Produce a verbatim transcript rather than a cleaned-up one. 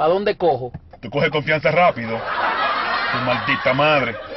¿Para dónde cojo? Tú coges confianza rápido. Tu maldita madre.